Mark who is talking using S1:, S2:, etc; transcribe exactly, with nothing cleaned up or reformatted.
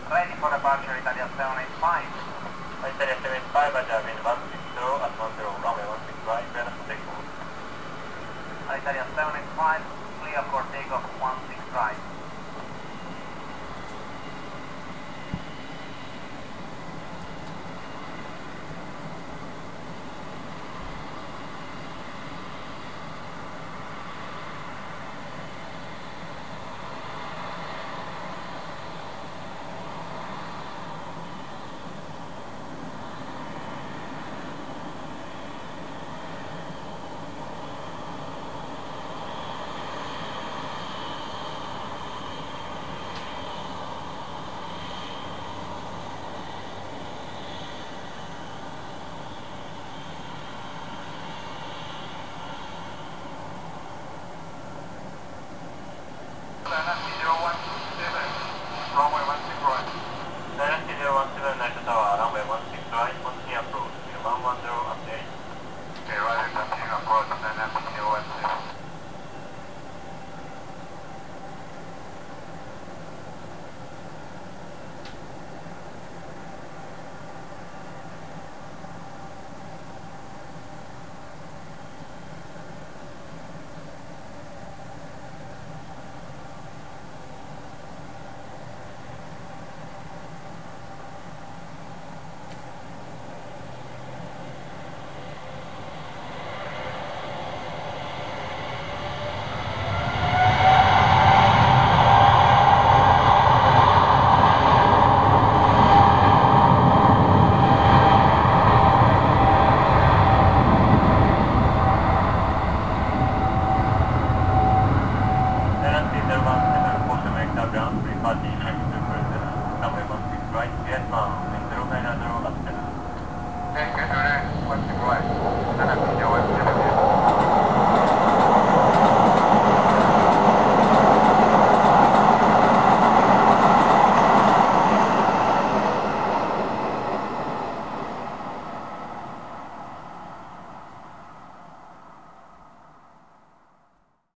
S1: ready for departure, Italia seven eight five.
S2: Italia seven eight five, Roger, wind one six zero at one zero, runway one six right, ready for takeoff.
S1: Italia seven eight five, clear for takeoff one six right.
S2: zero one seven, runway one six right. Dynasty zero one seven, Night Tower, runway one six right, continue approach, one one zero update. Okay, right, continue approach, Dynasty zero one seven. Runway one six right, Vietnam, zero nine zero at seven.
S1: Okay, good.